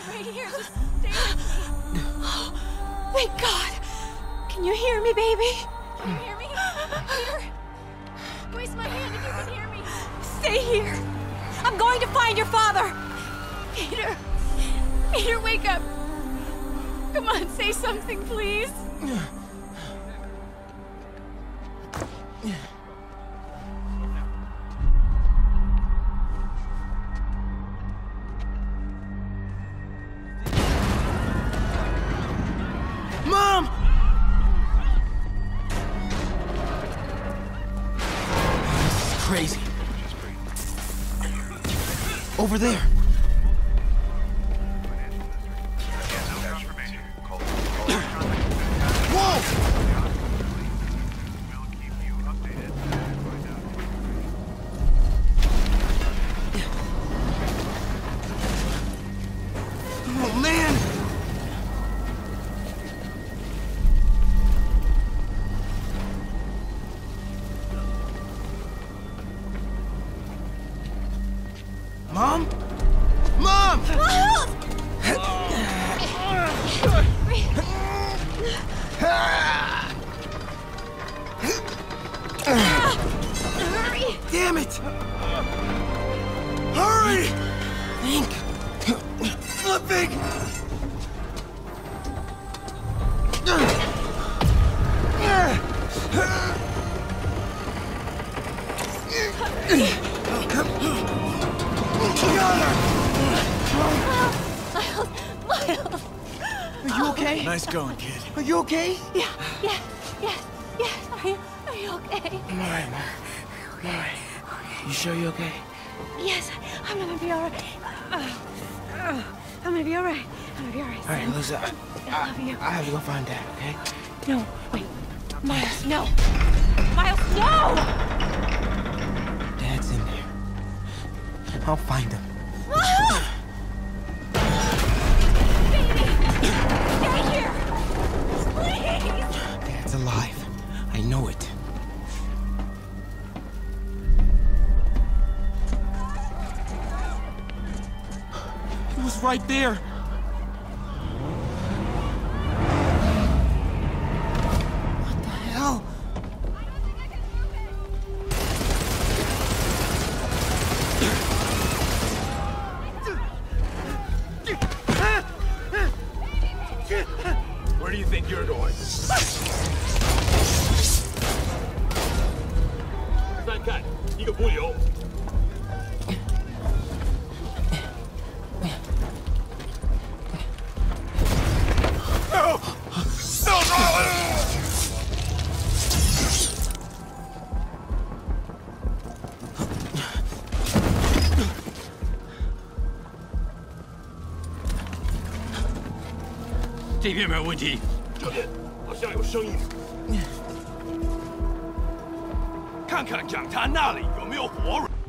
right here. Just stay with me. Oh, thank God. Can you hear me, baby? Can you hear me? Peter? Squeeze my hand if you can hear me. Stay here. I'm going to find your father. Peter. Peter, wake up. Come on, say something, please. Mom! This is crazy. Over there. Oh, man! Mom? Mom! Miles! Hurry! Damn it! Hurry! Think. Flipping! Miles! Are you okay? Nice going, kid. Are you okay? Yeah. Are you okay? I'm alright, Mom. I'm alright. You sure you're okay? Yes, I'm gonna be alright. I'm gonna be alright. Alright, Lisa. I love you. I have to go find Dad, okay? No, wait. Miles, no! Miles, no! Dad's in there. I'll find him. Miles! Baby! Stay here! Please! Dad's alive. I know it. He was right there. What the hell? Where do you think you're going? 再看一个不留。No! No! No! 这边没有问题。这边好像有声音。看看讲坛那里有没有活人。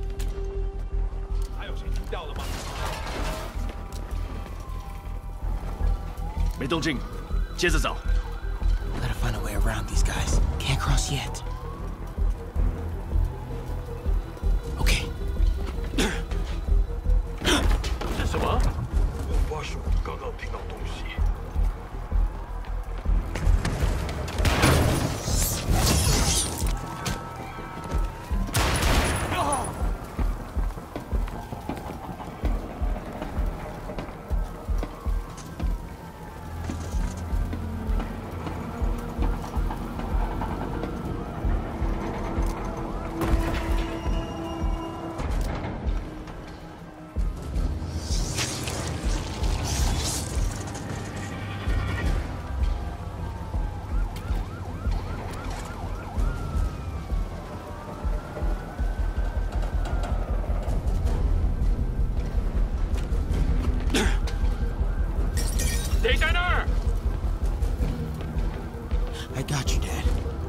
还有谁听到了吗？没动静，接着走。 Gotta find a way around these guys. Can't cross yet. Okay. 这什么？我发现我刚刚听到东西。 I got you, Dad.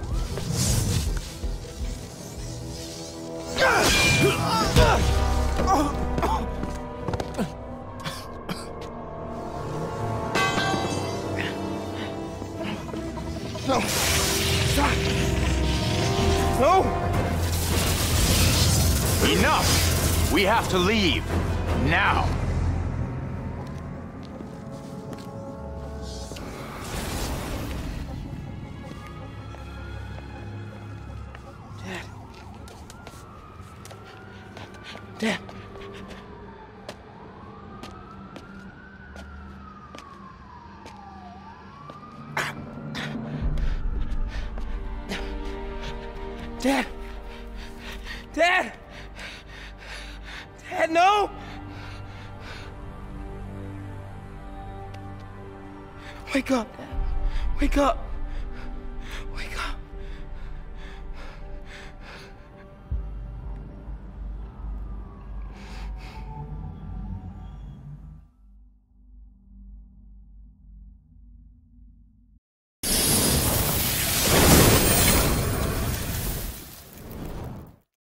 No. Stop. No. Enough! We have to leave. Now. No! Wake up. Wake up.